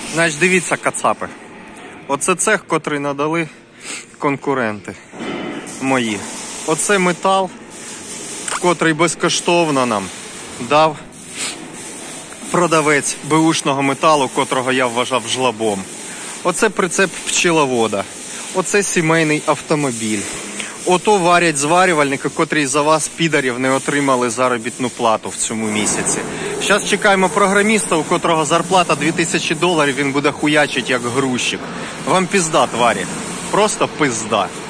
Значить, дивіться, кацапи. Оце цех, котрий надали конкуренти мої. Оце метал, котрий безкоштовно нам дав продавець беушного металу, котрого я вважав жлобом. Оце прицеп пчеловода. Оце сімейний автомобіль. Ото варять зварювальники, котрі за вас, підарів, не отримали заробітну плату в цьому місяці. Зараз чекаємо програміста, у котрого зарплата $2000, він буде хуячить як грузчик. Вам пізда, тварі. Просто пизда.